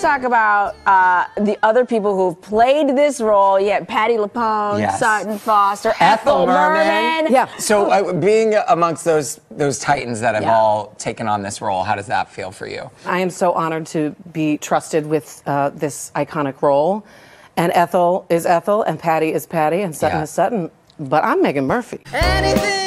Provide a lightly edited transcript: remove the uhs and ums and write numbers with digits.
talk about the other people who've played this role. You had Patti LuPone, Yes. Sutton Foster, Ethel Merman. Yeah. So being amongst those titans that have all taken on this role, how does that feel for you? I am so honored to be trusted with this iconic role. And Ethel is Ethel, and Patti is Patti, and Sutton is Sutton. But I'm Meghan Murphy. Anything